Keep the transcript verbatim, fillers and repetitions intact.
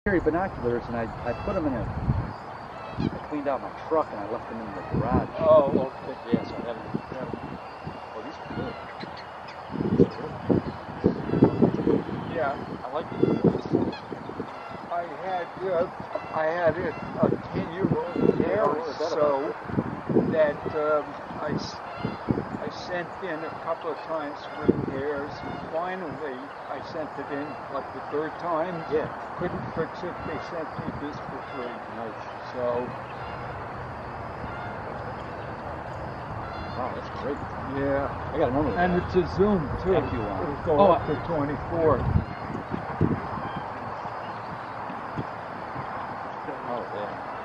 carry binoculars, and I, I put them in a, I cleaned out my truck and I left them in the garage. Oh, okay. Yeah, so I haven't, haven't oh, these are good. Yeah. I like these. I had, uh, I had a, a ten-year-old Harris, so that um, I, I sent in a couple of times with hairs, and finally I sent it in like the third time. Yeah. Couldn't fix it. They sent me this for free. Nice. So. Wow, that's great. Yeah. I got another one. And it's a zoom too. Thank you, Juan. It'll go Oh, up to twenty-four. Oh, yeah.